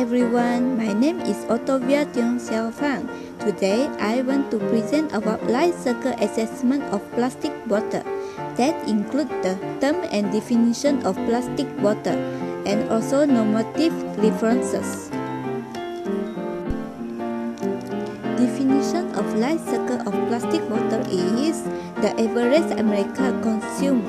everyone, my name is Ottovia Tiong Xiao Fang. Today, I want to present about life cycle assessment of plastic bottle. That includes the term and definition of plastic bottle, and also normative references. Definition of life cycle of plastic bottle is the average American consumes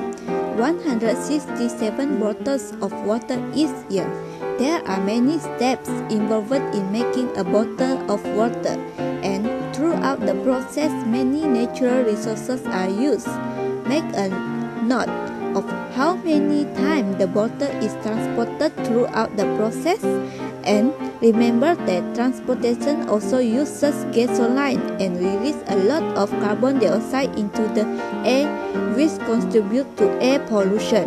167 bottles of water each year. There are many steps involved in making a bottle of water, and throughout the process, many natural resources are used. Make a note of how many times the bottle is transported throughout the process, and remember that transportation also uses gasoline and releases a lot of carbon dioxide into the air, which contributes to air pollution.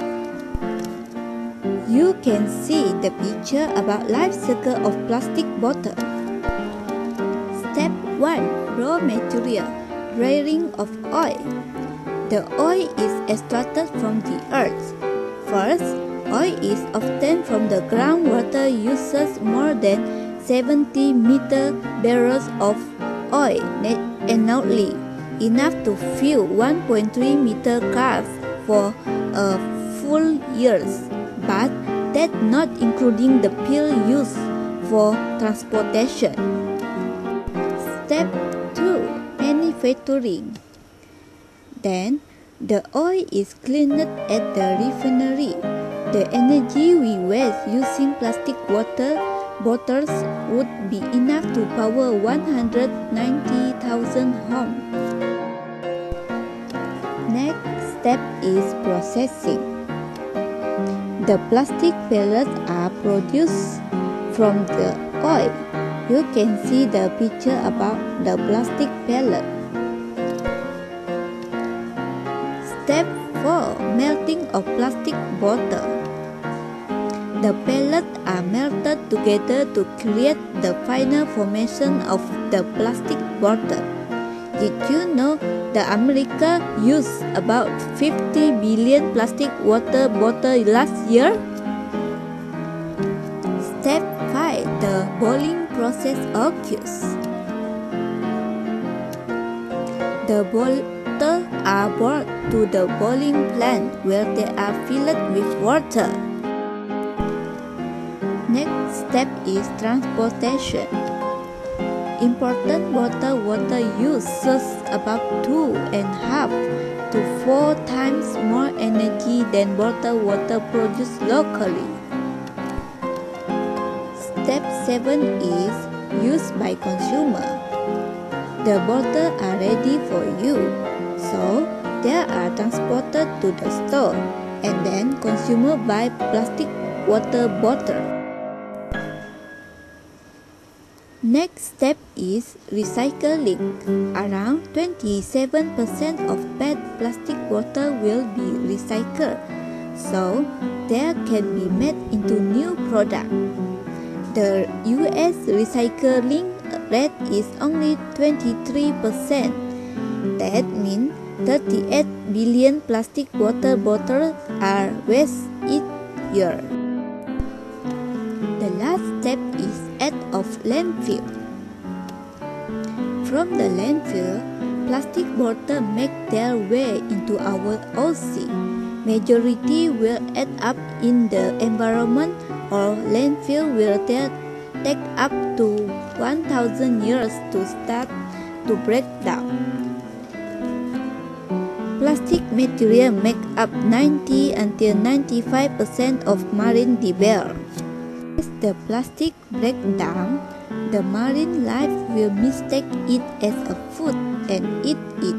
You can see the picture about life cycle of plastic bottle. Step 1. Raw material. Drying of oil. The oil is extracted from the earth. First, oil is obtained from the groundwater uses more than 70 meter barrels of oil annually, enough to fuel 1.3 meter cars for a full year. But that's not including the fuel used for transportation. Step 2. Manufacturing. Then, the oil is cleaned at the refinery. The energy we waste using plastic water bottles would be enough to power 190,000 homes. Next step is processing. The plastic pellets are produced from the oil. You can see the picture about the plastic pellet. Step 4. Melting of plastic bottle. The pellets are melted together to create the final formation of the plastic bottle. Did you know that America used about 50 billion plastic water bottles last year? Step 5. The boiling process occurs. The bottles are brought to the boiling plant where they are filled with water. Next step is transportation. Imported bottled water uses about 2.5 to 4 times more energy than bottled water produced locally. Step 7 is used by consumer. The bottles are ready for you, so they are transported to the store, and then consumer buy plastic water bottle. Next step is recycling. Around 27% of PET plastic bottle will be recycled, so they can be made into new product. The US recycling rate is only 23%. That means 38 billion plastic water bottles are wasted each year. The last step is out of landfill. From the landfill, plastic bottles make their way into our ocean. Majority will end up in the environment, or landfill will take up to 1,000 years to start to break down. Plastic material make up 90 until 95% of marine debris. As the plastic breaks down, the marine life will mistake it as a food and eat it.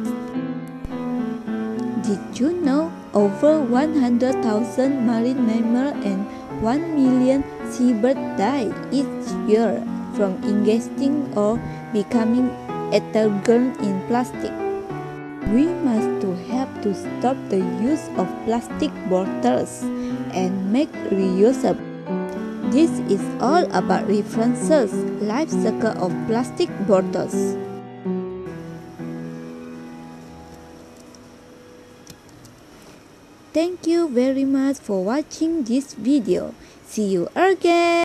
Did you know over 100,000 marine mammals and 1 million seabirds die each year from ingesting or becoming entangled in plastic? We must help to stop the use of plastic bottles and make reusable. This is all about references, life cycle of plastic bottles. Thank you very much for watching this video. See you again.